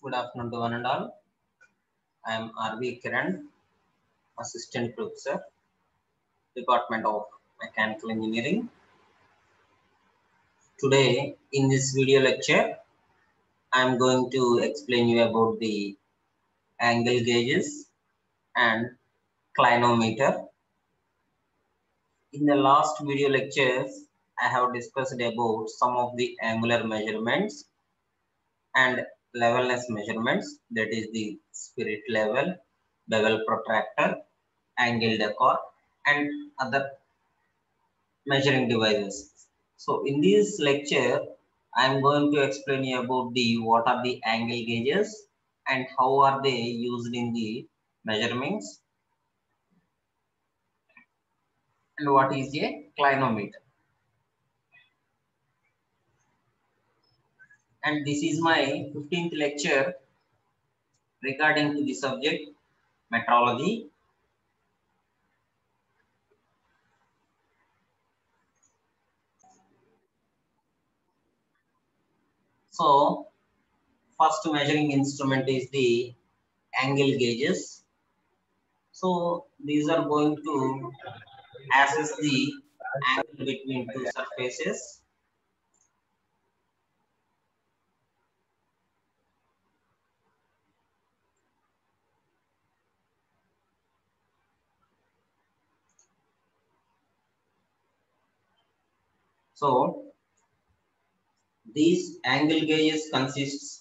Good afternoon to one and all. I am R.V. Kiran, Assistant Professor, Department of Mechanical Engineering. Today, in this video lecture, I am going to explain you about the angle gauges and clinometer. In the last video lectures, I have discussed about some of the angular measurements and levelness measurements, that is the spirit level, bevel protractor, angle decor, and other measuring devices. So in this lecture, I am going to explain you about what are the angle gauges and how are they used in the measurements, and what is a clinometer. And this is my 15th lecture regarding to the subject metrology. So first measuring instrument is the angle gauges. So these are going to assess the angle between two surfaces. So these angle gauges consists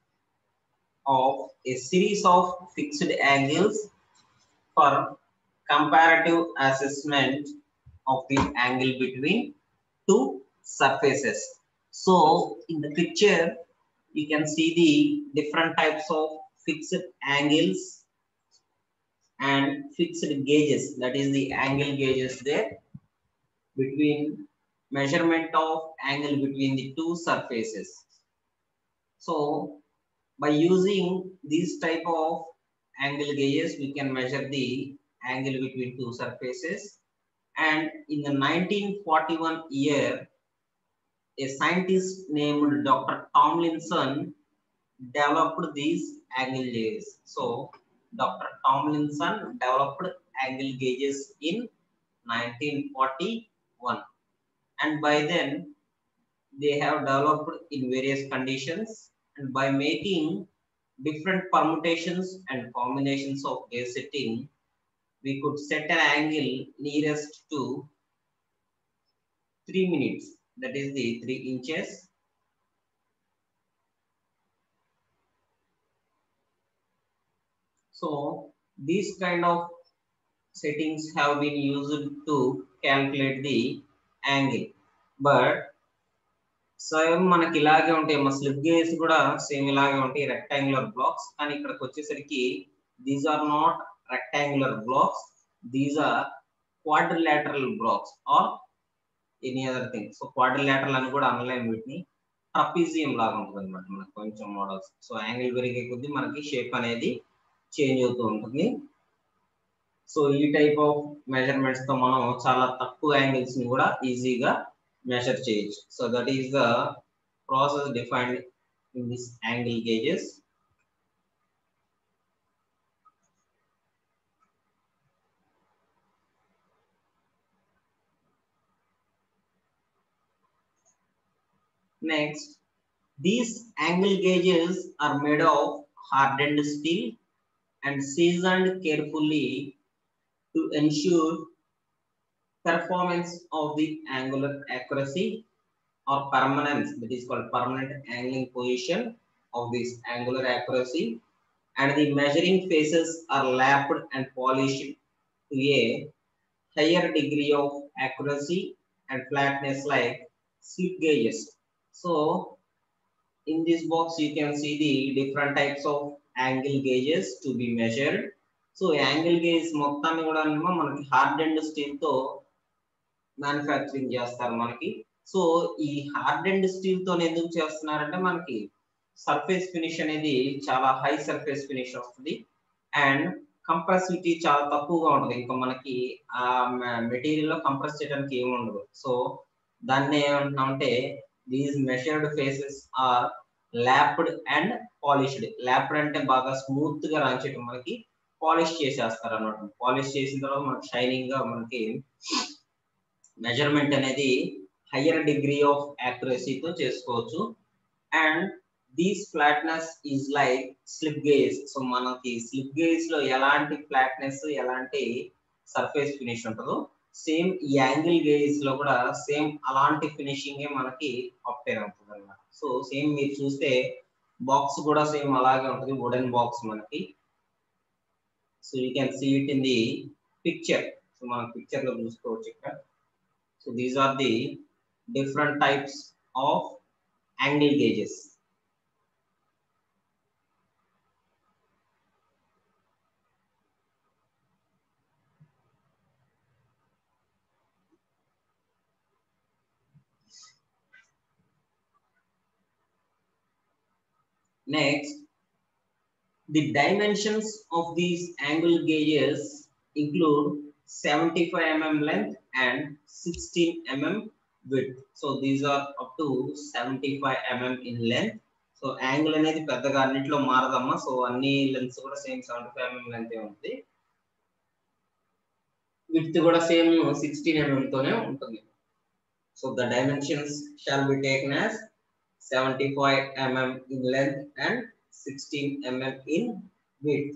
of a series of fixed angles for comparative assessment of the angle between two surfaces. So in the picture, you can see the different types of fixed angles and fixed gauges. That is the angle gauges there between measurement of angle between the two surfaces. So by using these type of angle gauges, we can measure the angle between two surfaces. And in the 1941 year, a scientist named Dr. Tomlinson developed these angle gauges. So Dr. Tomlinson developed angle gauges in 1941. And by then, they have developed in various conditions, and by making different permutations and combinations of gauge setting, we could set an angle nearest to 3 minutes, that is the 3 inches. So these kind of settings have been used to calculate the angle, but same మనకి ఇలాగే ఉంటాయి. మా slip gauge కూడా same ఇలాగే ఉంటాయి, rectangular blocks. కానీ ఇక్కడికి వచ్చేసరికి these are not rectangular blocks, these are quadrilateral blocks or any other thing. So quadrilateral అని కూడా అనలేము వీటిని. ట్రపీజియం లాగా ఉంటుంది అనమాట మనకు కొంచెం మోడల్స్. సో యాంగిల్ పెరిగే కొద్దీ మనకి షేప్ అనేది చేంజ్ అవుతూ ఉంటుంది. సో ఈ టైప్ ఆఫ్ మెజర్మెంట్స్ తో మనం చాలా తక్కువ యాంగిల్స్ ని కూడా ఈజీగా measure change. So that is the process defined in this angle gauges. Next, these angle gauges are made of hardened steel and seasoned carefully to ensure performance of the angular accuracy or permanence, that is called permanent angling position of this angular accuracy, and the measuring faces are lapped and polished to a higher degree of accuracy and flatness like slip gauges. So in this box you can see the different types of angle gauges to be measured. So angle gauge మొత్తాన్ని కూడా మనకి హార్డెండ్ steel తో manufacturing చేస్తారు మనకి. So ఈ హార్డెండ్ steel తో ఎందుకు చేస్తున్నారంటే మనకి సర్ఫేస్ ఫినిష్ అనేది చాలా హై సర్ఫేస్ ఫినిష్ వస్తుంది, అండ్ కంప్రెసివిటీ చాలా తక్కువగా ఉంటుంది. ఇంకా మనకి ఆ మెటీరియల్ లో కంప్రెస్ చేయడానికి ఏమి ఉండదు. సో దాన్ని ఏమంటున్నాం అంటే these measured faces are lapped and polished. Lapped అంటే బాగా స్మూత్ గా రాంచడం, మనకి పాలిష్ చేసేస్తారు అన్నమాట. పాలిష్ చేసిన తర్వాత మనకి షైనింగ్ గా మనకి మెజర్మెంట్ అనేది హయ్యర్ డిగ్రీ ఆఫ్ యాక్యురసీతో చేసుకోవచ్చు. And these flatness is like slip gauge. So మనకి స్లిప్ గేజ్ లో ఎలాంటి ఫ్లాట్నెస్, ఎలాంటి సర్ఫేస్ ఫినిష్ ఉంటుందో సేమ్ ఈ యాంగిల్ గేజ్ లో కూడా సేమ్ అలాంటి ఫినిషింగ్ మనకి ఆబ్టైన్ అవుతుంది అన్నమాట. సో సేమ్ మీరు చూస్తే బాక్స్ కూడా సేమ్ అలాగే ఉంటుంది, వుడెన్ బాక్స్ మనకి. So you can see it in the picture. So మనం పిక్చర్ లో చూసుకోవచ్చు ఇక్కడ. So these are the different types of angle gauges. Next, the dimensions of these angle gauges include 75 mm length and 16 mm width. So these are up to 75 mm in length. So angle అనేది పెద్దగా అన్నింటిలో మారదమ్మా. So అన్ని lens కూడా same 75 mm length ఉంటుంది. Width కూడా same 16 mm తోనే ఉంటుంది. So the dimensions shall be taken as 75 mm in length and 16 mm in width.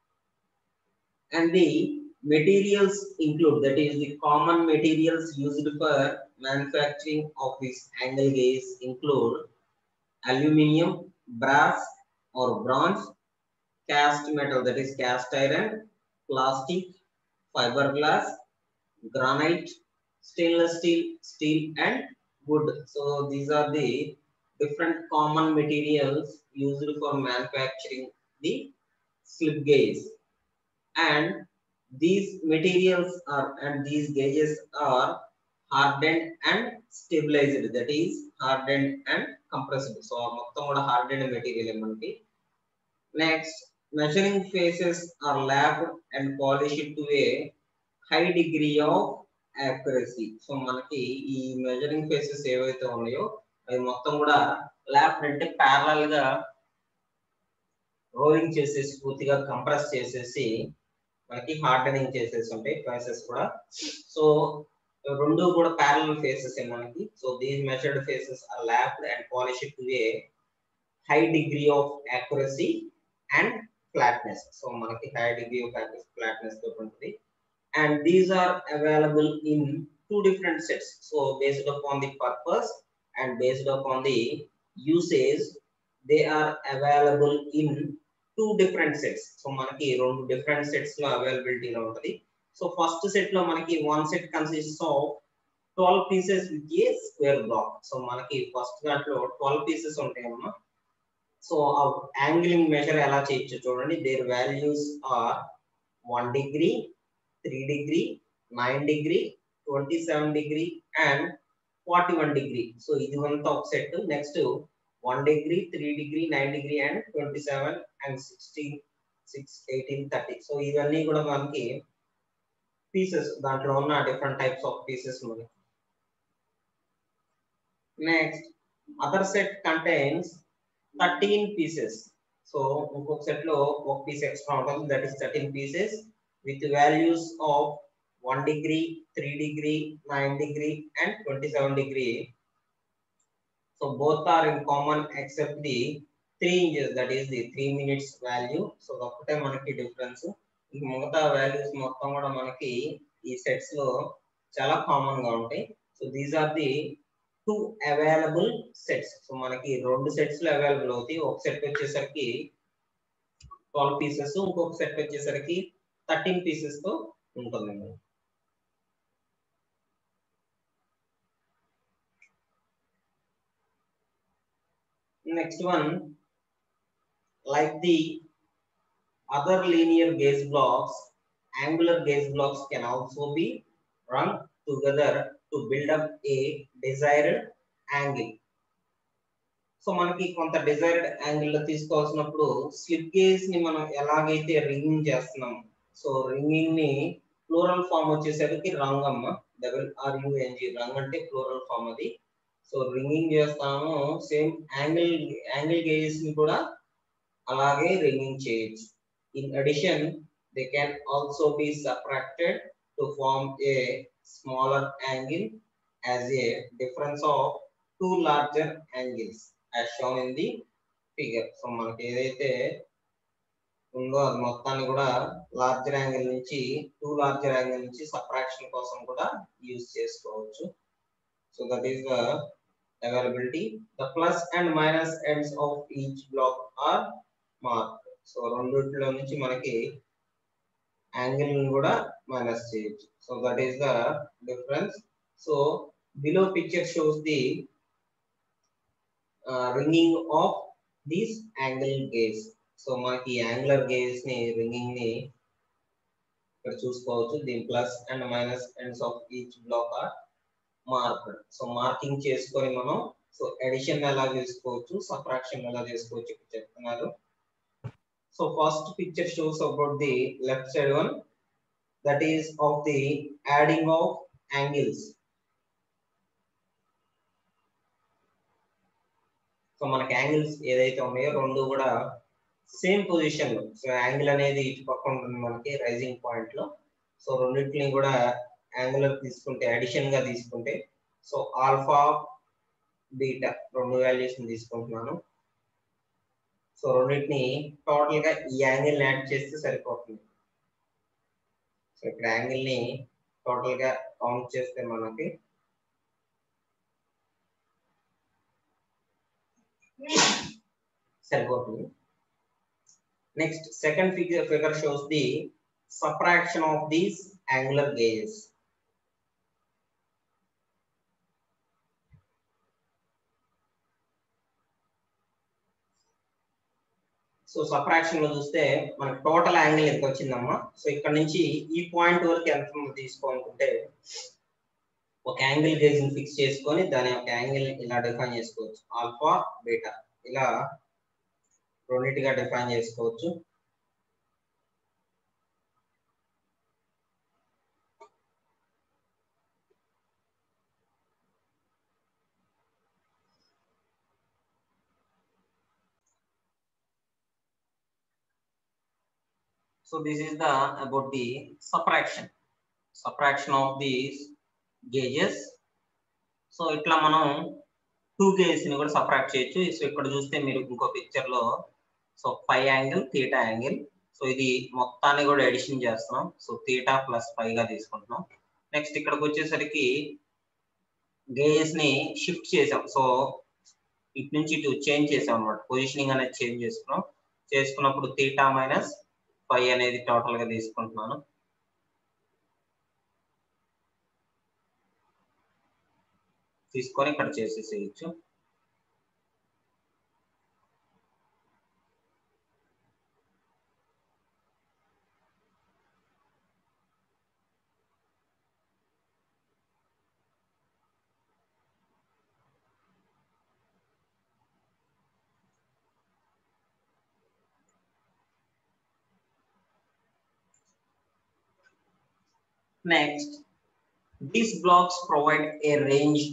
And the materials include, that is the common materials used for manufacturing of this angle gauge include aluminium, brass or bronze, cast metal, that is cast iron, plastic, fiberglass, granite, stainless steel, steel and wood. So these are the different common materials used for manufacturing the slip gauge. And these materials are, and these gauges are hardened and stabilized, that is hardened and compressed. So మొత్తం కూడా hardened material మనకి. Next, measuring faces are lapped and polished to a high degree of accuracy. So మనకి ఈ measuring faces ఏవైతే ఉన్నాయో అవి మొత్తం కూడా ల్యాప్ అంటే ప్యారలల్ గా రోలింగ్ చేసేసి పూర్తిగా కంప్రెస్ చేసేసి మనకి హార్డనింగ్ చేసేసి ఉంటాయి ఫేసెస్ కూడా. సో రెండు కూడా ప్యారలల్ ఫేసెస్ మనకి. So these measured faces are lapped and polished to a high degree of accuracy and flatness. So మనకి హై డిగ్రీ ఆఫ్ ఫ్లాట్నెస్ తో ఉంటుంది. And these are available in two different sets. So based upon the purpose and based upon the usage, they are available in two different sets. So manaki rendu different sets lo availability lo untadi. So first set lo manaki one set consists of 12 pieces with a square block. So manaki first dantlo 12 pieces untayamma. So our angling measure ela cheyachu chudandi. Their values are 1 degree, 3 degree, 9 degree, 27 degree and 41 degree. So ఇది అంతా ఒక set. Next 1 degree, 3 degree, 9 degree and 27 and 16, 6, 18, 30. So ఇవన్నీ కూడా మనకి pieces, దాంట్లో ఉన్న different types of pieces మనకి. Next, other set contains 13 pieces. So ఇంకొక సెట్ లో ఒక పీస్ ఎక్స్ట్రా ఉంటుంది, that is 13 pieces with values of 1 degree, 3 degree, 9 degree and 27 degree. So both are in common except the 3 inches, that is the 3 minutes value. So ఒకటే మనకి difference. ఈ మిగతా values మొత్తం కూడా మనకి ఈ సెట్స్ లో చాలా కామన్ గా ఉంటాయి. So these are the 2 available sets. So మనకి రెండు సెట్స్ లో అవైలబుల్ అవుతాయి. ఒక సెట్ వచ్చేసరికి 12 పీసెస్, ఇంకొక సెట్ వచ్చేసరికి 13 pieces తో ఉంటుంది. Next one, like the other linear gauge blocks, angular gauge blocks can also be run together to build up a desired angle. So మనకి కొంత డిజైర్డ్ యాంగిల్ లో తీసుకోవాల్సినప్పుడు స్లిప్ గేజ్ ని మనం ఎలాగైతే రింగింగ్ చేస్తున్నాం, సో రింగింగ్ ని ప్లూరల్ ఫామ్ వచ్చేసరికి wrung అమ్మ, WRUNG, రంగ్ అంటే ప్లూరల్ ఫామ్ అది. సో రింగింగ్ చేస్తాము. సేమ్ యాంగిల్ గేజెస్ ని కూడా అలాగే రింగింగ్ చేయొచ్చు. In addition they can also be subtracted to form a smaller angle as a difference of two larger angles as shown in the figure. So మనకి ఏదైతే ఉందో అది మొత్తాన్ని కూడా లార్జర్ యాంగిల్ నుంచి సబ్ట్రాక్షన్ కోసం కూడా యూజ్ చేసుకోవచ్చు. So that is the availability. The plus and minus ends of each block are marked. So రెండిట్లో నుంచి మనకి యాంగిల్ కూడా మైనస్ చేయొచ్చు. So that is the difference. So below picture shows the ringing of this angle gauge. So మనకి angular gauge ని ringing ని ఇక్కడ చూసుకోవచ్చు. దీని plus and minus ends of each block are marked. So marking చేసుకొని మనం so edition ఎలా చేసుకోవచ్చు, సబ్ట్రాక్షన్ ఎలా చేసుకోవచ్చు ఇక్కడ చెప్తున్నారు. So first picture shows about the left side one, that is of the adding of angles. So మనకి angles ఏదైతే ఉన్నాయో రెండు కూడా సేమ్ పొజిషన్ లో. సో యాంగిల్ అనేది ఇటు పక్క ఉంటుంది మనకి రైజింగ్ పాయింట్ లో. సో రెండింటిని కూడా యాంగులర్ తీసుకుంటే అడిషన్ గా తీసుకుంటే సో ఆల్ఫా బీటా రెండు వాల్యూస్ తీసుకుంటున్నాను. సో రెండింటిని టోటల్ గా ఈ యాంగిల్ ని యాడ్ చేస్తే సరిపోతుంది. సో ఇక్కడ యాంగిల్ ని టోటల్ గా కౌంట్ చేస్తే మనకి సరిపోతుంది. Next second figure shows the subtraction of these angular gauges. So subtraction లో చూస్తే మనకి టోటల్ యాంగిల్ ఎంత వచ్చిందమ్మా. సో ఇక్కడ నుంచి ఈ పాయింట్ వరకు ఎంత తీసుకోవాలనుకుంటే ఒక యాంగిల్ గేజ్ ని ఫిక్స్ చేసుకొని దాని యొక్క యాంగిల్ ఇలా డిఫైన్ చేసుకోవచ్చు. ఆల్ఫా బీటా ఇలా రెండింటిగా డిఫైన్ చేసుకోవచ్చు. So this is the about the subtraction of these gauges. So ఇట్లా మనం 2 గేజెస్ ని కూడా సబ్ట్రాక్ట్ చేయొచ్చు. సో ఇక్కడ చూస్తే మీరు ఇంకో పిక్చర్ లో so phi angle theta angle. So ఇది మొత్తాన్ని కూడా ఎడిషన్ చేస్తున్నాం. సో థీటా ప్లస్ 5 గా తీసుకుంటున్నాం. నెక్స్ట్ ఇక్కడికి వచ్చేసరికి గేజెస్ ని షిఫ్ట్ చేసాం. సో ఇటు నుంచి ఇటు చేంజ్ చేసాం అన్నమాట. పొజిషనింగ్ అనేది చేంజ్ చేసుకున్నప్పుడు థీటా మైనస్ 5 అనేది టోటల్ గా తీసుకుంటున్నాను. తీసుకొని ఇక్కడ చేసేసేయచ్చు. Next, these blocks provide a range.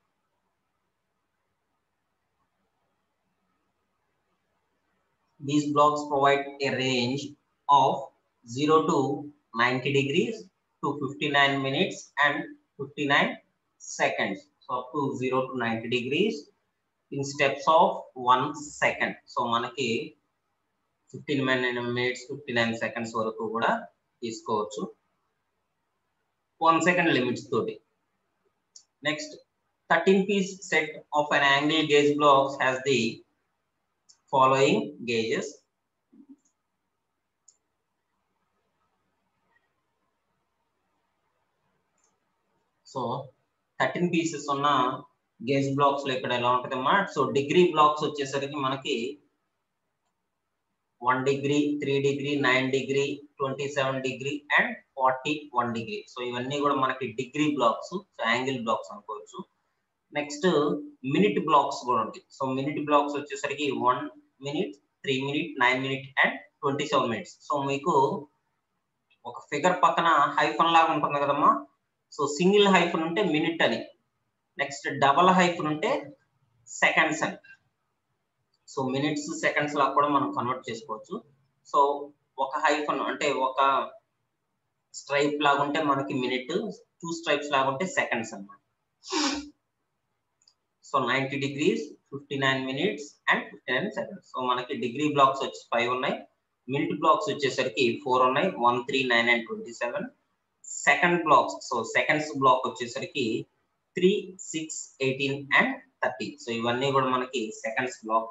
These blocks provide a range of 0 to 90 degrees to 59 minutes and 59 seconds. So up to 0 to 90 degrees in steps of 1 second. So manaki 15 minutes 59 seconds వరకు కూడా తీసుకోవచ్చు. 1 second limits toti. Next, 13-piece set of an angle gauge blocks has the following gauges. So 13 pieces ఉన్న gauge blocks లో ఇక్కడ ఎలా ఉంటుందమ్మా. So degree blocks వచ్చేసరికి మనకి 1 degree, 3 degree, 9 degree, 27 degree and 41 degree. So ఇవన్నీ కూడా మనకి degree blocks, so angle blocks అనుకోవచ్చు. నెక్స్ట్ మినిట్ బ్లాక్స్ కూడా ఉంటాయి. సో మినిట్ బ్లాక్స్ వచ్చేసరికి 1 minute, 3 minute, 9 minute and 27 minutes. So మీకు ఒక ఫిగర్ పక్కన హైఫన్ లాగా ఉంటుంది కదమ్మా. సో సింగిల్ హైఫన్ ఉంటే మినిట్ అని, నెక్స్ట్ డబల్ హైఫన్ ఉంటే సెకండ్స్ అని. సో మినిట్స్ సెకండ్స్ లా కూడా మనం కన్వర్ట్ చేసుకోవచ్చు. సో ఒక హైఫన్ అంటే ఒక స్ట్రైప్ లాగా ఉంటే మనకి మినిట్, 2 స్ట్రైప్స్ లాగా ఉంటే సెకండ్స్ అన్నమాట. So 90 degrees 59 minutes and 59 seconds. So మనకి డిగ్రీ బ్లాక్స్ వచ్చి 5 ఉన్నాయి, మినిట్ బ్లాక్స్ వచ్చేసరికి 4 ఉన్నాయి, 1, 3, 9 and 27. Second blocks, so seconds block వచ్చేసరికి 3, 6, 18 and 30. సో ఇవన్నీ కూడా మనకి సెకండ్స్ బ్లాక్.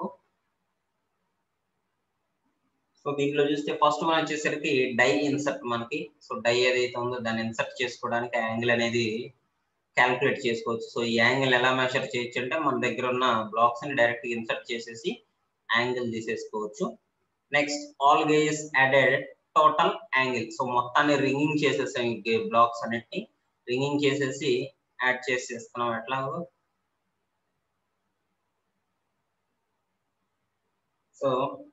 సో దీంట్లో చూస్తే ఫస్ట్ వన్ వచ్చేసరికి డై ఇన్సర్ట్ మనకి. సో డై ఏదైతే ఉందో దాన్ని ఇన్సర్ట్ చేసుకోవడానికి యాంగిల్ అనేది క్యాల్కులేట్ చేసుకోవచ్చు. సో ఈ యాంగిల్ ఎలా మెషర్ చేయొచ్చు అంటే మన దగ్గర ఉన్న బ్లాక్స్ ని డైరెక్ట్ ఇన్సర్ట్ చేసేసి యాంగిల్ తీసేసుకోవచ్చు. Next all gauges added total angle. So మొత్తాన్ని రింగింగ్ చేసేసాం, బ్లాక్స్ అన్నిటిని రింగింగ్ చేసేసి యాడ్ చేసేస్తున్నాం. ఎట్లాగో so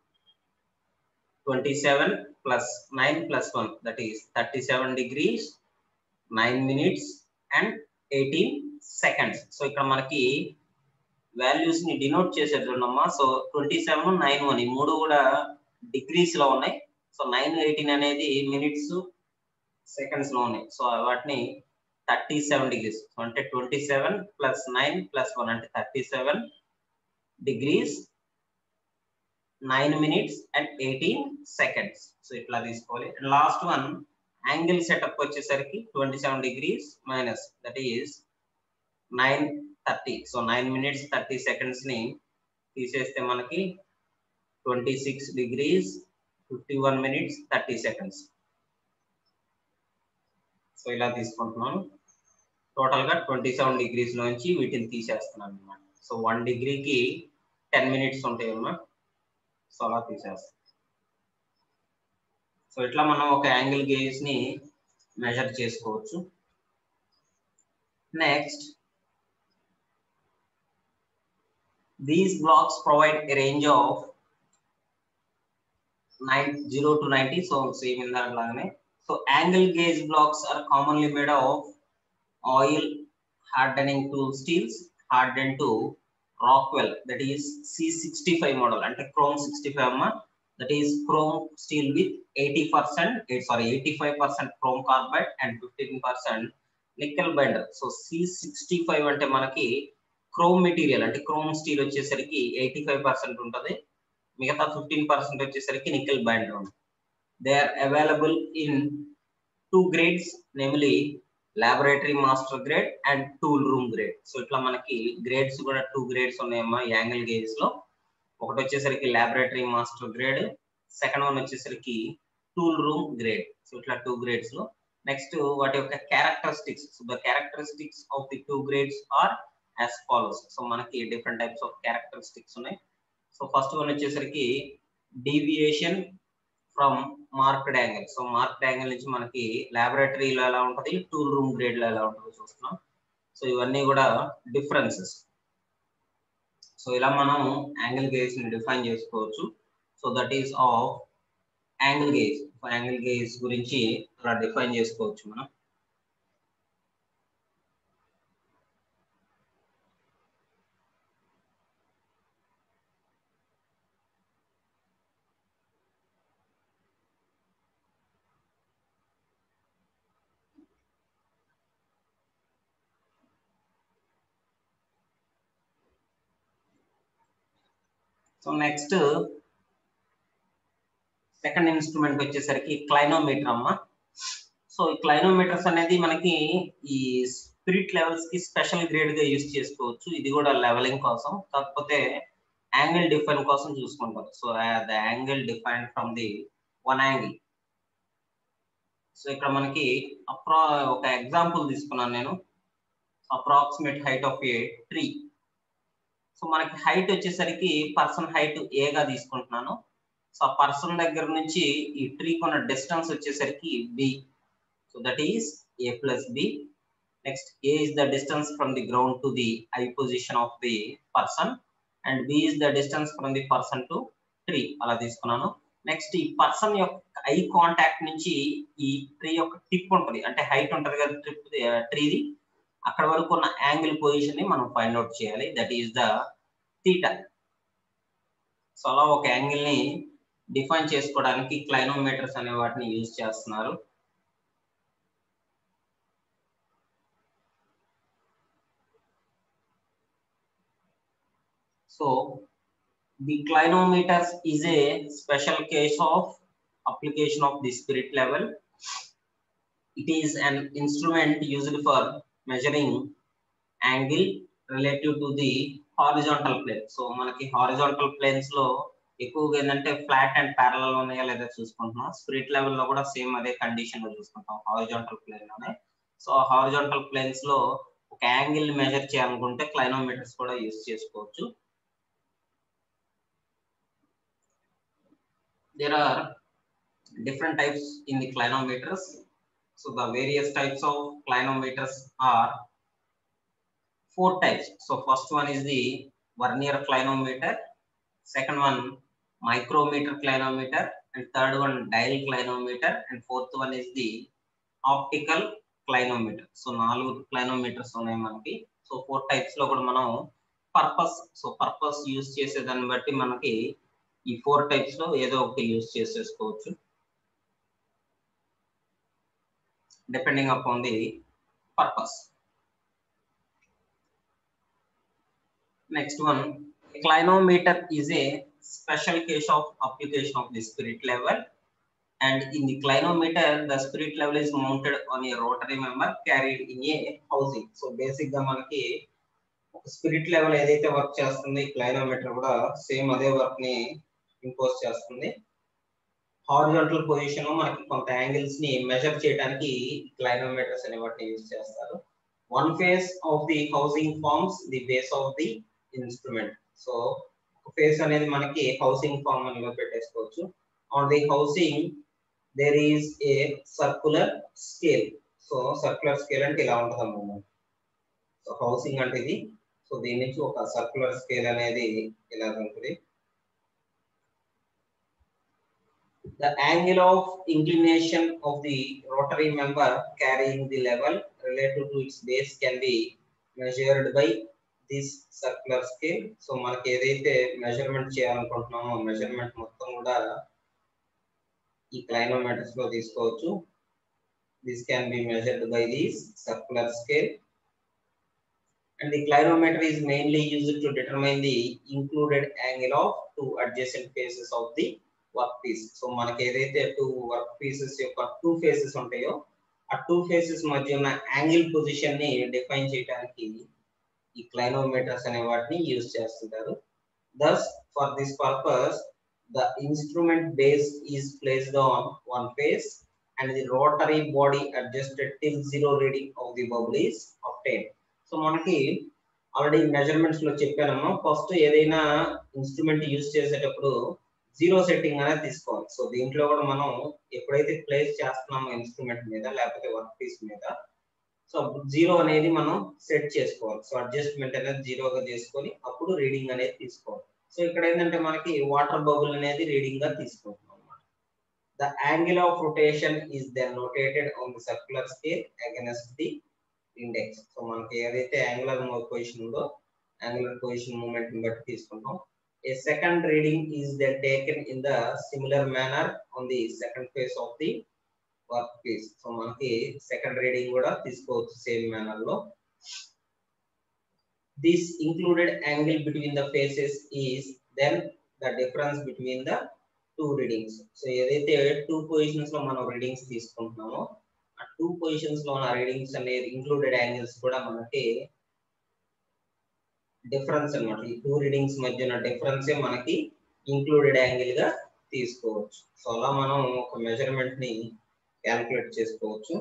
27 plus 9 plus 1 that is 37 degrees 9 minutes and 18 seconds. So ఇక్కడ మనకి వాల్యూస్ ని డినోట్ చేసేట్టున్నామా. సో 27, 9, 1 ఈ మూడు కూడా డిగ్రీస్ లో ఉన్నాయి. సో 9, 18 అనేది మినిట్స్ సెకండ్స్ లో ఉన్నాయి. సో వాటిని 37 degrees అంటే 27 plus 9 plus 1 అంటే 37 degrees 9 minutes and 18 seconds. So ఇట్లా తీసుకోవాలి. లాస్ట్ వన్ యాంగిల్ సెటప్ వచ్చేసరికి 27 degrees minus that is 9:30. So 9 minutes 30 seconds ని తీసేస్తే మనకి 26 degrees 51 minutes 30 seconds. సో ఇలా తీసుకుంటున్నాను. టోటల్ గా 27 degrees నుంచి వీటిని తీసేస్తున్నాను అన్నమాట. సో 1 డిగ్రీకి 10 minutes ఉంటాయి అన్నమాట. సో అలా తీసేస్తాం. సో ఇట్లా మనం ఒక యాంగిల్ గేజ్ ని మెజర్ చేసుకోవచ్చు. Next these blocks provide a range of 0 to 90. So same ఇందాకలాగానే. So angle gauge blocks are commonly made of oil hardening tool steels hardened to Rockwell, that is C65 model అంటే chrome 65 అమ్మా. that is chrome steel with 85% chrome carbide and 15% nickel binder. So C65 అంటే మనకి chrome material అంటే chrome steel వచ్చేసరికి 85% ఉంటుంది, మిగతా 15% వచ్చేసరికి nickel binder ఉంటుంది. They are available in 2 grades, namely laboratory master grade and tool room grade. So ఇట్లా మనకి గ్రేడ్స్ కూడా 2 grades ఉన్నాయమ్మా యాంగిల్ గేజెస్ లో. ఒకటి వచ్చేసరికి laboratory master grade, second one వచ్చేసరికి టూల్ రూమ్ గ్రేడ్. సో ఇట్లా 2 grades లో. నెక్స్ట్ వాటి యొక్క characteristics. So the characteristics of the 2 grades are as follows. So మనకి డిఫరెంట్ టైప్స్ ఆఫ్ క్యారెక్టరిస్టిక్స్ ఉన్నాయి. సో ఫస్ట్ వన్ వచ్చేసరికి deviation from marked angle. So marked angle నుంచి మనకి లాబొరేటరీలో ఎలా ఉంటుంది, టూల్ రూమ్ గ్రేడ్ లో ఎలా ఉంటుందో చూస్తున్నాం. సో ఇవన్నీ కూడా డిఫరెన్సెస్. సో ఇలా మనం యాంగిల్ గేజ్ ని డిఫైన్ చేసుకోవచ్చు. So that is of angle gauge. Angle gauge గురించి అలా డిఫైన్ చేసుకోవచ్చు మనం. సో నెక్స్ట్ సెకండ్ ఇన్స్ట్రుమెంట్ వచ్చేసరికి క్లైనోమీటర్ అమ్మ. సో ఈ క్లైనోమీటర్స్ అనేది మనకి ఈ స్పిరిట్ లెవెల్స్ కి స్పెషల్ గ్రేడ్ గా యూజ్ చేసుకోవచ్చు. ఇది కూడా లెవెలింగ్ కోసం, కాకపోతే యాంగిల్ డిఫైన్ కోసం చూసుకుంటారు. So the angle define from the one angle. So ఇక్కడ మనకి ఒక ఎగ్జాంపుల్ తీసుకున్నాను నేను. Approximate height of a tree. So మనకి హైట్ వచ్చేసరికి పర్సన్ హైట్ ఏగా తీసుకుంటున్నాను. సో ఆ పర్సన్ దగ్గర నుంచి ఈ ట్రీ కొన్న డిస్టెన్స్ వచ్చేసరికి B. So that is a plus b. Next a is the distance from the ground to the eye position of the person and b is the distance from the person to tree. అలా తీసుకున్నాను. Next ఈ person యొక్క eye contact నుంచి ఈ tree యొక్క tip ఉంటుంది, అంటే height ఉంటుంది కదా ట్రీది, అక్కడ వరకు ఉన్న యాంగిల్ పొజిషన్ ని మనం ఫైండ్ అవుట్ చేయాలి. That is the theta. So అలా ఒక యాంగిల్ ని డిఫైన్ చేసుకోవడానికి క్లైనోమీటర్స్ అనే వాటిని యూజ్ చేస్తున్నారు. So the clinometers is a special case of application of the spirit level. It is an instrument used for measuring angle relative to the horizontal plane. So మనకి horizontal planes లో ఎక్కువగా ఏంటంటే flat and parallel ఉన్నాయా లేదా చూసుకుంటున్నాం. Spirit level లో కూడా same అదే కండిషన్ లో చూసుకుంటాం హారిజాంటల్ ప్లేన్ లోనే. సో హారిజాంటల్ ప్లేన్స్ లో ఒక యాంగిల్ మెజర్ చేయాలనుకుంటే క్లైనోమీటర్స్ కూడా యూజ్ చేసుకోవచ్చు. There are different types in the clinometers. So the various types of clinometers are 4 types. So first one is the vernier clinometer, second one micrometer clinometer, and third one dial clinometer, and fourth one is the optical clinometer. So 4 clinometers ఉన్నాయి మనకి. So 4 types లో కూడా మనం purpose use చేసేదాన్ని బట్టి మనకి ఈ 4 types లో ఏదో ఒకటి యూజ్ చేసేసుకోవచ్చు depending upon the purpose. Next one, clinometer is a special case of application of the spirit level, and in the clinometer the spirit level is mounted on a rotary member carried in a housing. So basic గా మనకి ఒక spirit level ఏదైతే work చేస్తుంది clinometer కూడా same అదే work ని impose చేస్తుంది. Horizontal position లో మనకి కొంత యాంగిల్స్ ని మెజర్ చేయడానికి క్లైనోమీటర్స్ అనే వాటిని యూజ్ చేస్తారు. One face of the housing forms the base of the instrument. So face అనేది మనకి హౌసింగ్ ఫార్మ్ అని పెట్టేసుకోవచ్చు. On the housing there is a circular scale. So circular scale అంటే ఇలా ఉంటుంది అన్నమాట. సో హౌసింగ్ అంటే ఇది. సో దీని నుంచి ఒక సర్క్యులర్ స్కేల్ అనేది ఇలా ఉంటుంది. The angle of inclination of the rotary member carrying the level relative to its base can be measured by this circular scale. So మనకి ఏదైతే మెజర్మెంట్ చేయాలనుకుంటున్నామో మెజర్మెంట్ మొత్తం కూడా ఈ క్లైనోమీటర్స్ లో తీసుకోవచ్చు. This can be measured by this circular scale. And the clinometer is mainly used to determine the included angle of two adjacent faces of the workpiece. So మనకి ఏదైతే 2 work pieces యొక్క 2 faces ఉంటాయో ఆ 2 faces మధ్య ఉన్న angle position ని define చేయడానికి ఈ క్లైనోమీటర్స్ అనే వాటిని యూజ్ చేస్తుంటారు. Thus for this purpose the instrument base is placed on one face and the rotary body adjusted till zero reading of the bubble is obtained. So మనకి already measurements లో చెప్పానమ్మా, first ఏదైనా instrument use చేసేటప్పుడు zero setting అనేది తీసుకోవాలి. So దీంట్లో కూడా మనం ఎప్పుడైతే ప్లేస్ చేస్తున్నామో ఇన్స్ట్రుమెంట్ మీద లేకపోతే వర్క్ పీస్ మీద, సో జీరో అనేది మనం సెట్ చేసుకోవాలి. సో అడ్జస్ట్మెంట్ అనేది జీరోగా చేసుకొని అప్పుడు రీడింగ్ అనేది తీసుకోవాలి. సో ఇక్కడ ఏంటంటే మనకి వాటర్ బబుల్ అనేది రీడింగ్ గా తీసుకుంటున్నాం అన్నమాట. The angle of rotation is then notated on the circular scale against the index. So మనకి ఏదైతే యాంగులర్ పొజిషన్ ఉందో యాంగులర్ పొజిషన్ మూమెంట్ ని బట్టి తీసుకుంటాం. A second reading is then taken in the similar manner on the second face of the workpiece. So మనకి second reading కూడా తీసుకోవచ్చు same manner లో. This included angle between the faces is then the difference between the two readings. So ఏదైతే 2 positions లో మనం readings తీసుకుంటున్నామో ఆ 2 positions లో ఉన్న రీడింగ్స్ అనేది ఇంక్లూడెడ్ యాంగిల్స్ కూడా మనకి డిఫరెన్స్ అన్నమాట. ఈ 2 రీడింగ్స్ మధ్య ఉన్న డిఫరెన్స్ మనకి ఇంక్లూడెడ్ యాంగిల్ గా తీసుకోవచ్చు. సో అలా మనం ఒక మెజర్మెంట్ ని క్యాలిక్యులేట్ చేసుకోవచ్చు.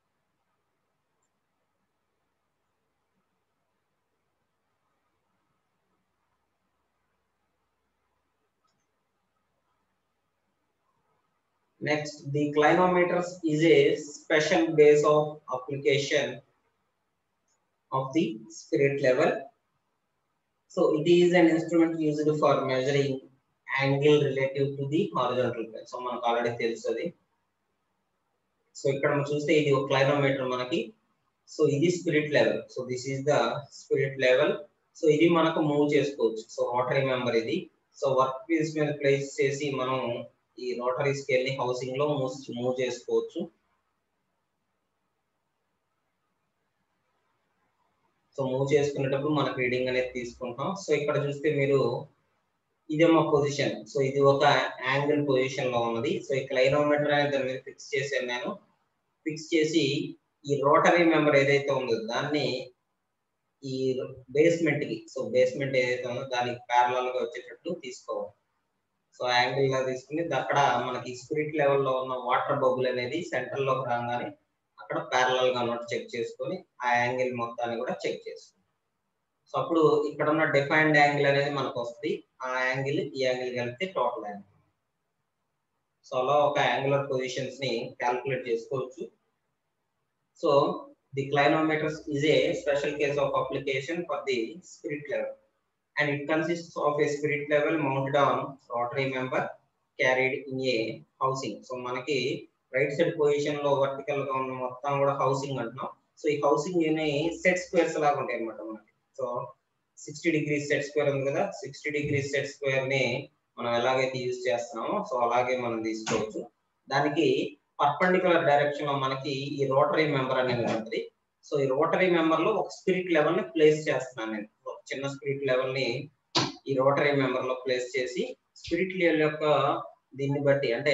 Next, the clinometers is a special base of application of the spirit level. So it is an instrument used for measuring angle relative to the horizontal plane. So మనకు ఆల్రెడీ తెలుస్తుంది. So ఇక్కడ మనం చూస్తే ఇది ఒక క్లైనోమీటర్ మనకి. సో ఇది spirit level. So this is the spirit level. So ఇది మనకు మూవ్ చేసుకోవచ్చు. సో రోటరీ మెంబర్ ఇది. సో వర్క్ పీస్ మీద ప్లేస్ చేసి మనం ఈ రోటరీ స్కేల్ ని హౌసింగ్ లో మూవ్ చేసుకోవచ్చు. సో మూవ్ చేసుకునేటప్పుడు మనకు రీడింగ్ అనేది తీసుకుంటాం. సో ఇక్కడ చూస్తే మీరు ఇదేమో పొజిషన్. సో ఇది ఒక యాంగిల్ పొజిషన్ లో ఉన్నది. సో ఈ క్లైనోమీటర్ అనేది దాని మీద ఫిక్స్ చేశాను నేను. ఫిక్స్ చేసి ఈ రోటరీ మెంబర్ ఏదైతే ఉందో దాన్ని ఈ బేస్మెంట్ కి, సో బేస్మెంట్ ఏదైతే ఉందో దానికి ప్యారలల్ గా వచ్చేటట్టు తీసుకోవాలి. సో యాంగిల్ గా తీసుకుని అక్కడ మనకి స్పిరిట్ లెవెల్లో ఉన్న వాటర్ బబుల్ అనేది సెంటర్ లోకి రాగానే అక్కడ ప్యారలల్ గా ఉన్నట్టు చెక్ చేసుకొని ఆ యాంగిల్ మొత్తాన్ని కూడా చెక్ చేసుకోవాలి. సో అప్పుడు ఇక్కడ ఉన్న డిఫైన్డ్ యాంగిల్ అనేది మనకు వస్తుంది. ఆ యాంగిల్ ఈ యాంగిల్ కలిపితే టోటల్ యాంగిల్. సో అలా ఒక యాంగులర్ పొజిషన్స్ ని క్యాల్కులేట్ చేసుకోవచ్చు. So the clinometer is a special case of application for the spirit level, and it consists of a spirit level mounted on rotary member carried in a housing. So మనకి right side position లో vertical గా ఉన్న మొత్తం కూడా housing అంటున్నాం. So ఈ housing set squares లాగా ఉంటాయి అన్నమాట మనకి. సో 60 degrees సెట్ స్క్వేర్ ఉంది కదా, 60 degrees సెట్ స్క్వేర్ ని మనం ఎలాగైతే యూజ్ చేస్తున్నామో సో అలాగే మనం తీసుకోవచ్చు. దానికి పర్పెండిక్యులర్ డైరెక్షన్ లో మనకి ఈ రోటరీ మెంబర్ అనేది ఉంటుంది. సో ఈ రోటరీ మెంబర్ లో ఒక స్పిరిట్ లెవెల్ ని ప్లేస్ చేస్తున్నాను నేను. ఒక చిన్న స్పిరిట్ లెవెల్ ని ఈ రోటరీ మెంబర్ లో ప్లేస్ చేసి స్పిరిట్ లెవెల్ యొక్క దీన్ని బట్టి అంటే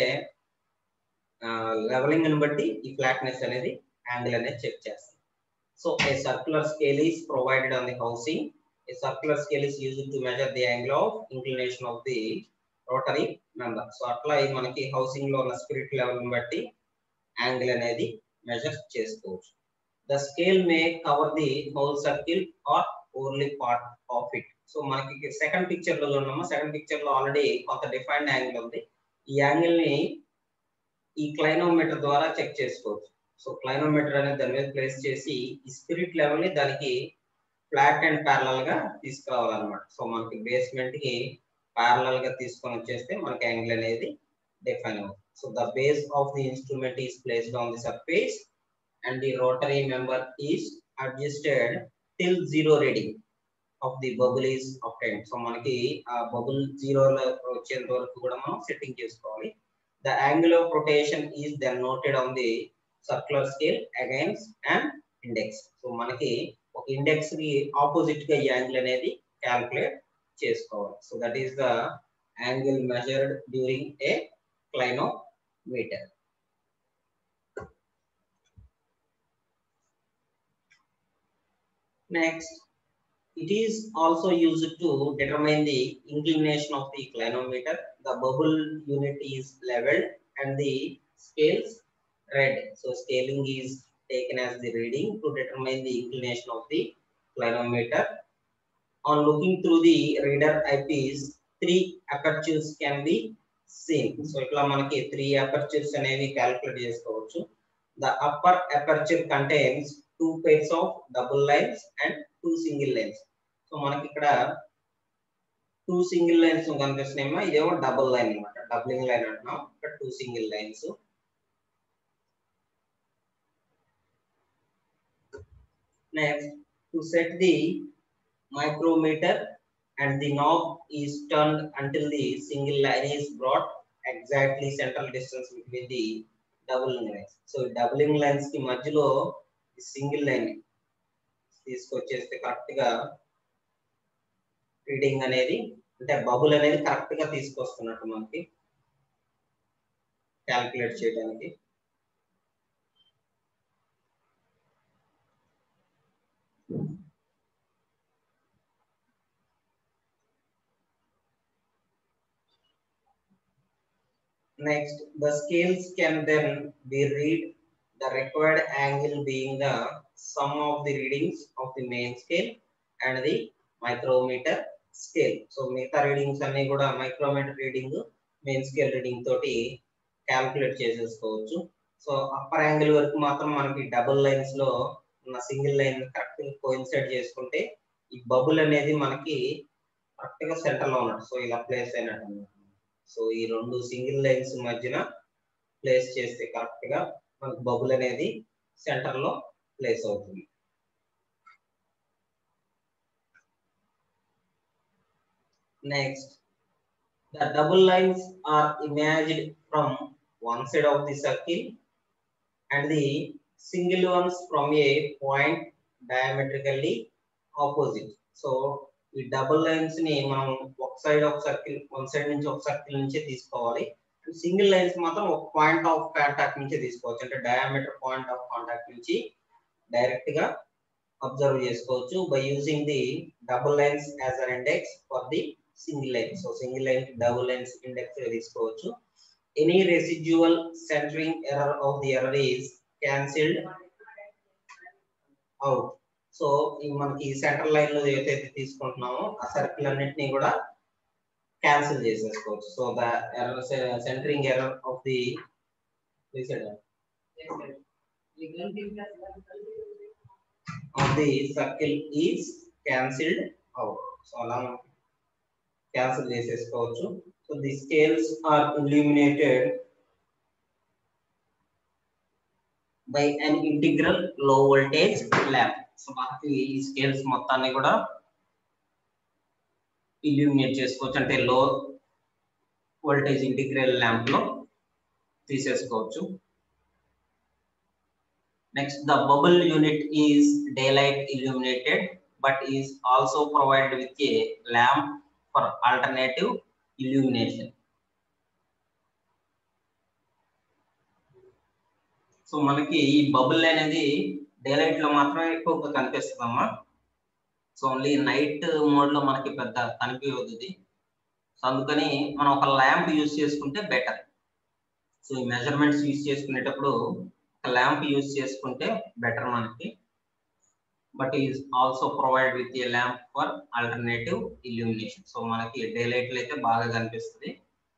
లెవెలింగ్ ని బట్టి ఈ ఫ్లాట్నెస్ అనేది యాంగిల్ అనేది చెక్ చేస్తాం. So a circular scale is provided on the housing. A circular scale is used to measure the angle of inclination of the rotary member. So అట్లా మనకి హౌసింగ్ లో ఉన్న స్పిరిట్ లెవెల్ ని బట్టి angle అనేది measure చేసుకోవచ్చు. The scale may cover the whole circle or only part of it. So మనకి second picture లో చూడమ్మా, సెకండ్ పిక్చర్ లో ఆల్రెడీ కొంత డిఫైన్డ్ యాంగిల్ ఉంది. ఈ యాంగిల్ ని ఈ క్లైనోమీటర్ ద్వారా చెక్ చేసుకోవచ్చు. సో క్లైనోమీటర్ అనేది దాని మీద ప్లేస్ చేసి ఈ స్పిరిట్ లెవెల్ ని దానికి ఫ్లాట్ అండ్ ప్యారలల్ గా తీసుకురావాలన్నమాట. సో మనకి బేస్మెంట్ కి ప్యారలల్ గా తీసుకొని వచ్చేస్తే మనకి యాంగిల్ అనేది డిఫైన్ అవుతుంది. So the base of the instrument is placed on the surface and the rotary member is adjusted till zero reading of the bubble is obtained. So మనకి ఆ బబుల్ జీరో వచ్చేంత వరకు కూడా మనం సెట్టింగ్ చేసుకోవాలి. The angle of rotation is then noted on the circular scale against an index. So మనకి ఒక index కి ఆపోజిట్ గా ఈ యాంగిల్ అనేది క్యాల్కులేట్ చేసుకోవాలి. So that is the angle measured during a clinometer. Next, it is also used to determine the inclination of the clinometer. The bubble unit is leveled and the scales read. So scaling is taken as the reading to determine the inclination of the clinometer. On looking through the reader eyepiece, 3 apertures can be seen. So itla manaki 3 apertures anevi calculate chesukovachu. The upper aperture contains 2 pairs of double lines and 2 single lines. So మనకి ఇక్కడ 2 single lines కనిపిస్తున్నాయమ్మా, ఇదేమో double line అన్నమాట, doubling line అంటున్నాం. ఇక్కడ 2 single lines. Next, to set the micrometer and the knob is turned until the single line is brought exactly central distance between the doubling lines. So doubling lines కి మధ్యలో single line తీసుకొచ్చేస్తే correct గా reading అనేది అంటే bubble అనేది correct గా తీసుకొస్తున్నట్టు మనకి calculate చేయడానికి. Next, the scales can then be read, the required angle being the sum of the readings of the main scale and the micrometer scale. So మిగతా readings అన్ని కూడా micrometer reading, main scale reading తోటి calculate చేసేసుకోవచ్చు. So upper angle వరకు మాత్రం మనకి double lines లో ఉన్న సింగిల్ లైన్ కరెక్ట్ గా కోయిన్సైడ్ చేసుకుంటే ఈ బబుల్ అనేది మనకి కరెక్ట్ గా సెంటర్ లో ఉన్నట్టు, సో ఇలా ప్లేస్ అయినట్టు. సో ఈ 2 సింగిల్ లైన్స్ మధ్యన ప్లేస్ చేస్తే కరెక్ట్ గా మనకు బబుల్ అనేది సెంటర్ లో ప్లేస్ అవుతుంది. Next, the double lines are imaged from one side of the circle and the single ones from a point diametrically opposite. So ఈ డబుల్ లైన్స్ ని మనం ఒక side of circle, one side నుంచి ఒక circle నుంచి తీసుకోవాలి. Single lines మాత్రం ఒక పాయింట్ ఆఫ్ కాంటాక్ట్ నుంచి తీసుకోవచ్చు. అంటే డయామీటర్ పాయింట్ ఆఫ్ కాంటాక్ట్ నుంచి డైరెక్ట్ గా అబ్జర్వ్ చేసుకోవచ్చు by using the double lines as an index for the single line. So single line double lines index గా తీసుకోవచ్చు. Any residual centering error of the error is cancelled out. So మనకి center line లో ఏదైతే తీసుకుంటున్నామో ఆ circle అన్నిటిని కూడా cancel చేసేసుకోవచ్చు. So the error centering error of the circle is cancelled out. So అలా క్యాన్సిల్ చేసేసుకోవచ్చు. So the scales are illuminated by an integral low voltage lamp. So మనకి ఈ స్కేల్స్ మొత్తాన్ని కూడా ఇల్యూమినేట్ చేసుకోవచ్చు, అంటే లో వోల్టేజ్ ఇంటిగ్రల్ ల్యాంప్ లో తీసేసుకోవచ్చు. Next, the bubble unit is daylight illuminated but is also provided with a lamp for alternative illumination. So మనకి ఈ బబుల్ అనేది డేలైట్ లో మాత్రమే ఎక్కువగా కనిపిస్తుందమ్మా. సో ఓన్లీ నైట్ మోడ్ లో మనకి పెద్ద కనిపించదు. సో అందుకని మనం ఒక ల్యాంప్ యూజ్ చేసుకుంటే బెటర్. సో ఈ మెజర్మెంట్స్ యూజ్ చేసుకునేటప్పుడు ఒక ల్యాంప్ యూజ్ చేసుకుంటే బెటర్ మనకి. But is also provide with a lamp for alternative illumination. So మనకి డేలైట్ లో అయితే బాగా కనిపిస్తుంది.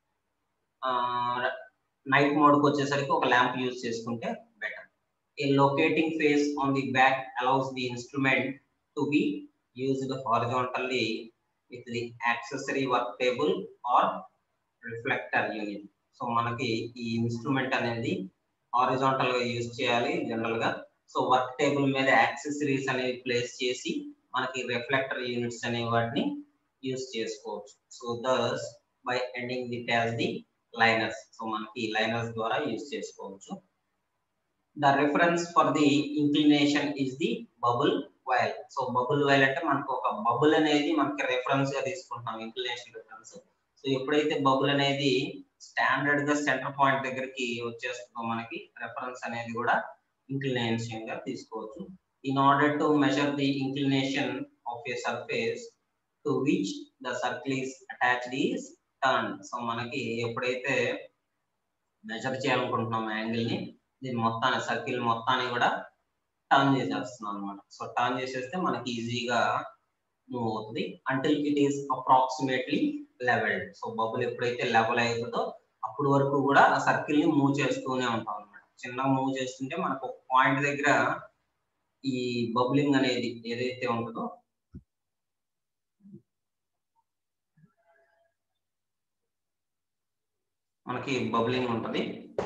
నైట్ మోడ్కి వచ్చేసరికి ఒక ల్యాంప్ యూజ్ చేసుకుంటే better. A locating face on the back allows the instrument to be used horizontally with the accessory work table or reflector unit. So మనకి ఈ ఇన్స్ట్రుమెంట్ అనేది హారిజాంటల్ గా యూజ్ చేయాలి జనరల్ గా. సో వర్క్ టేబుల్ మీద accessories అనేవి place చేసి మనకి రిఫ్లెక్టర్ యూనిట్స్ అనే వాటిని యూజ్ చేసుకోవచ్చు. So thus by ending the as the liners. So మనకి లైనర్స్ ద్వారా యూజ్ చేసుకోవచ్చు. The reference for the inclination is the bubble vial. So bubble vial అంటే మనకు ఒక బబుల్ అనేది మనకి రిఫరెన్స్ గా తీసుకుంటున్నాం, ఇంక్లినేషన్ రిఫరెన్స్. సో ఎప్పుడైతే బబుల్ అనేది స్టాండర్డ్ గా సెంటర్ పాయింట్ దగ్గరికి వచ్చేస్తుందో మనకి రెఫరెన్స్ అనేది కూడా ఇంక్లినేషన్ గా తీసుకోవచ్చు. In order to measure the inclination of a surface to which the circle is attached is turn. So మనకి ఎప్పుడైతే మెజర్ చేయాలనుకుంటున్నాం యాంగిల్ ని, దీని మొత్తాన్ని సర్కిల్ మొత్తాన్ని కూడా టర్న్ చేసేస్తున్నాం అనమాట. సో టర్న్ చేసేస్తే మనకి ఈజీగా మూవ్ అవుతుంది until it is approximately levelled. So bubble ఎప్పుడైతే లెవెల్ అవుతుందో అప్పుడు వరకు కూడా ఆ సర్కిల్ ని మూవ్ చేస్తూనే ఉంటాం అనమాట. చిన్నగా మూవ్ చేస్తుంటే మనకు ఒక పాయింట్ దగ్గర ఈ బబులింగ్ అనేది ఏదైతే ఉంటుందో మనకి బబులింగ్ ఉంటుంది.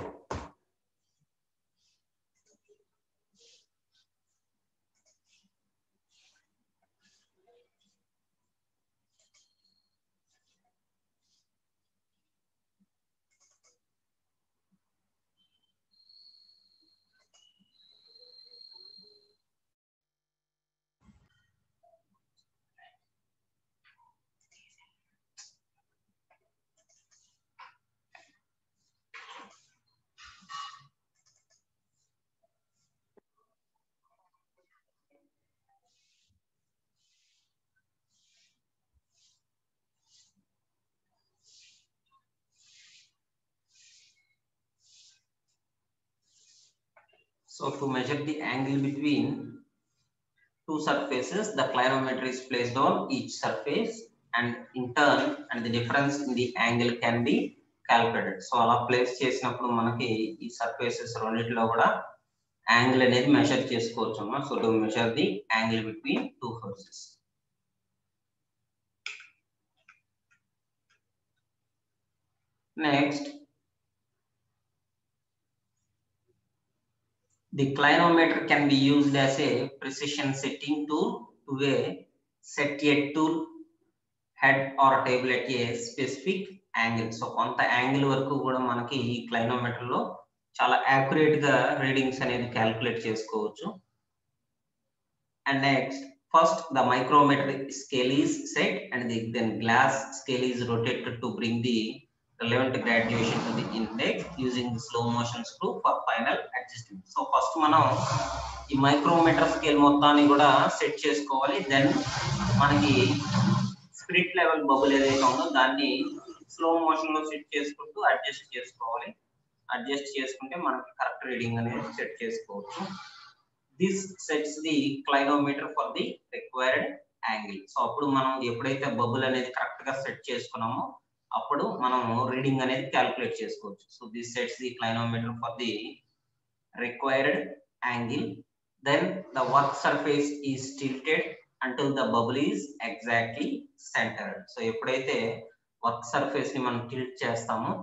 So to measure the angle between two surfaces, the clinometer is placed on each surface and in turn and the difference in the angle can be calculated. So అలా place చేసినప్పుడు మనకి ఈ surfaces రెండిట్లో కూడా angle అనేది measure చేసుకోవచ్చు అన్నమాట. So to measure the angle between two forces. Next, The clinometer can be used as a precision setting tool to set a tool head or table at a specific angle. So కొంత angle వరకు కూడా మనకి ఈ clinometer లో చాలా accurate గా readings అనేది calculate చేసుకోవచ్చు. And next, first the micrometer scale is set and then glass scale is rotated to bring the relevant graduation to the index using the slow motion screw for final adjustment. So first మనం ఈ micrometer scale మొత్తాన్ని కూడా set చేసుకోవాలి. Then మనకి spirit level bubble ఏదైతే ఉందో దాన్ని slow motion లో సెట్ చేసుకుంటూ అడ్జస్ట్ చేసుకోవాలి. అడ్జస్ట్ చేసుకుంటే మనకి కరెక్ట్ రీడింగ్ అనేది సెట్ చేసుకోవచ్చు. This sets the clinometer for the required angle. So అప్పుడు మనం ఎప్పుడైతే బబుల్ అనేది కరెక్ట్ గా సెట్ చేసుకున్నామో అప్పుడు మనం రీడింగ్ అనేది క్యాలిక్యులేట్ చేసుకోవచ్చు. So this sets the clinometer for the required angle. Then the work surface is tilted until the bubble is exactly centered. So ఎప్పుడైతే వర్క్ సర్ఫేస్ ని మనం టిల్ట్ చేస్తామో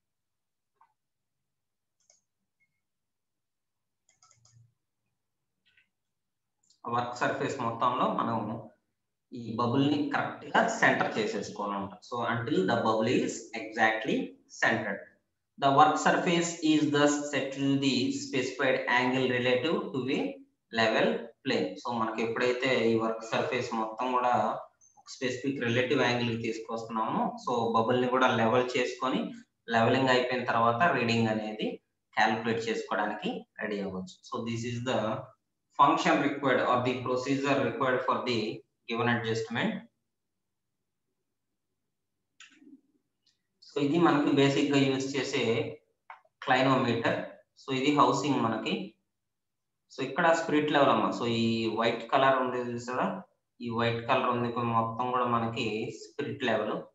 వర్క్ సర్ఫేస్ మొత్తంలో మనం ఈ బబుల్ ని కరెక్ట్ గా సెంటర్ చేసేసుకోవాలంట. So until the bubble is exactly centred. The work surface is thus set to the specified angle relative to the level plane. So మనకి ఎప్పుడైతే ఈ వర్క్ సర్ఫేస్ మొత్తం కూడా స్పెసిఫిక్ రిలేటివ్ యాంగిల్ కి తీసుకొస్తున్నామో so bubble ని కూడా level చేసుకొని levelling అయిపోయిన తర్వాత రీడింగ్ అనేది క్యాలిక్యులేట్ చేసుకోవడానికి రెడీ అవ్వచ్చు. So this is the function required or the procedure required for the given adjustment. So ఇది మనకి బేసిక్ గా యూజ్ చేసే క్లైనోమీటర్. సో ఇది హౌసింగ్ మనకి. సో ఇక్కడ స్పిరిట్ లెవెల్ అమ్మా. సో ఈ వైట్ కలర్ ఉంది చూసారా, ఈ వైట్ కలర్ ఉంది మొత్తం కూడా మనకి స్పిరిట్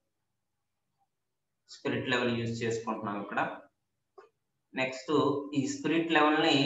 లెవెల్ యూజ్ చేసుకుంటున్నాం ఇక్కడ. నెక్స్ట్ ఈ స్పిరిట్ లెవెల్ ని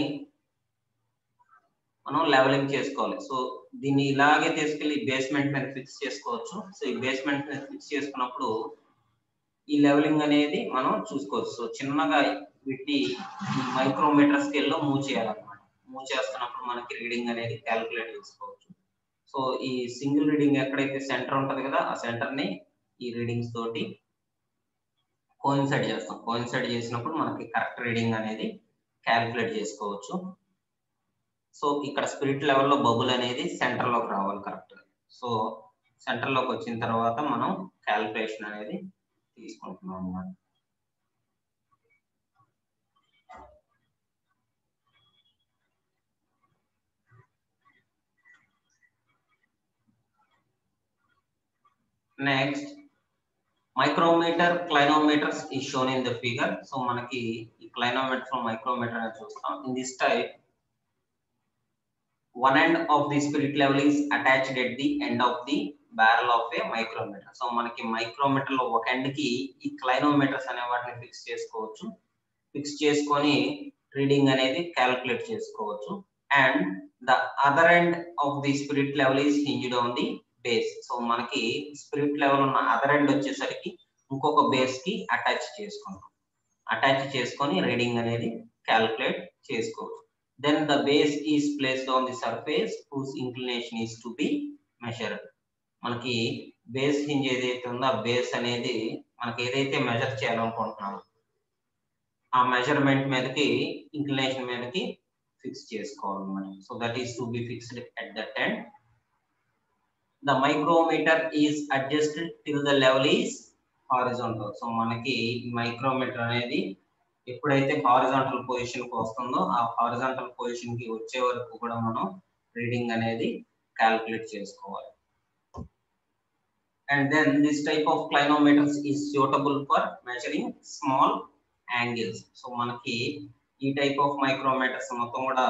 మనం లెవెలింగ్ చేసుకోవాలి. సో దీన్ని ఇలాగే తీసుకెళ్లి బేస్మెంట్ మీద ఫిక్స్ చేసుకోవచ్చు. సో ఈ బేస్మెంట్ మీద ఫిక్స్ చేసుకున్నప్పుడు ఈ లెవెలింగ్ అనేది మనం చూసుకోవచ్చు. సో చిన్నగా వీటిని ఈ మైక్రోమీటర్ స్కేల్ లో మూవ్ చేయాలన్నమాట. మూవ్ చేస్తున్నప్పుడు మనకి రీడింగ్ అనేది క్యాలిక్యులేట్ చేసుకోవచ్చు. సో ఈ సింగిల్ రీడింగ్ ఎక్కడైతే సెంటర్ ఉంటది కదా ఆ సెంటర్ ని ఈ రీడింగ్స్ తోటి కోయిన్సైడ్ చేస్తాం. కోయిన్సైడ్ చేసినప్పుడు మనకి కరెక్ట్ రీడింగ్ అనేది క్యాలిక్యులేట్ చేసుకోవచ్చు. సో ఇక్కడ స్పిరిట్ లెవెల్లో బబుల్ అనేది సెంటర్ లోకి రావాలి కరెక్ట్. సో సెంటర్ లోకి వచ్చిన తర్వాత మనం క్యాలిక్యులేషన్ అనేది తీసుకుంటున్నాం అన్నమాట. Next, micrometer clinometers is shown in the figure. So మనకి ఈ క్లైనోమీటర్ మైక్రోమీటర్ అని చూస్తాం. In this type one end of the spirit level is attached at the end of the barrel of a micrometer. So మనకి micrometer లో ఒక end కి ఈ క్లైనోమీటర్స్ అనే వాటిని ఫిక్స్ చేసుకోవచ్చు. ఫిక్స్ చేసుకొని రీడింగ్ అనేది క్యాలిక్యులేట్ చేసుకోవచ్చు. And the other end of the spirit level is hinged on the base. So మనకి స్పిరిట్ లెవెల్ ఉన్న అదర్ ఎండ్ వచ్చేసరికి ఇంకొక బేస్ కి అటాచ్ చేసుకుంటాం. అటాచ్ చేసుకొని రీడింగ్ అనేది క్యాలిక్యులేట్ చేసుకోవచ్చు. Then the base is placed on the surface whose inclination is to be measured. మనకి బేస్ హింజ్ ఏదైతే ఉందో ఆ బేస్ అనేది మనకి ఏదైతే మెజర్ చేయాలనుకుంటున్నామో ఆ మెజర్మెంట్ మీదకి ఇంక్లినేషన్ మీదకి ఫిక్స్ చేసుకోవాలన్నమాట. So that is to be fixed at that end. The micrometer is adjusted till the level is horizontal. So మనకి మైక్రోమీటర్ అనేది ఎప్పుడైతే హారిజాంటల్ పొజిషన్ కి వస్తుందో ఆ హారిజాంటల్ పొజిషన్ కి వచ్చే వరకు కూడా మనం రీడింగ్ అనేది క్యాలిక్యులేట్ చేసుకోవాలి. And then this type of clinometers is suitable for measuring small angles. So మనకి ఈ టైప్ ఆఫ్ మైక్రోమీటర్స్ మొత్తం కూడా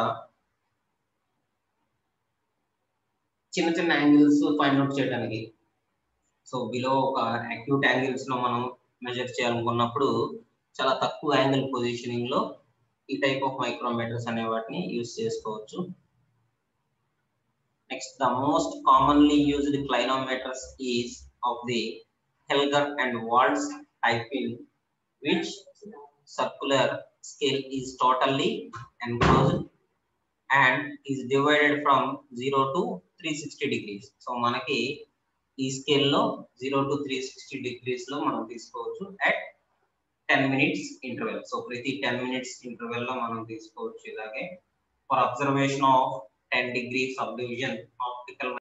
చిన్న చిన్న యాంగిల్స్ ఫైండ్ అవుట్ చేయడానికి. సో బిలో ఒక అక్యూట్ యాంగిల్స్ లో మనం మెజర్ చేయాలనుకున్నప్పుడు చాలా తక్కువ యాంగిల్ పొజిషనింగ్ లో ఈ టైప్ ఆఫ్ మైక్రోమీటర్స్ అనే వాటిని యూజ్ చేసుకోవచ్చు. Next, the most commonly used clinometers is of the Hilger and Watts type, in which circular scale is totally enclosed and is divided from 0 to 360 degrees. So మనకి ఈ scale లో 0 to 360 degrees లో మనం తీసుకోవచ్చు at 10 minutes interval. So ప్రతి 10 minutes interval లో మనం తీసుకోవచ్చు. ఇలాగే for observation of 10 degree subdivision optical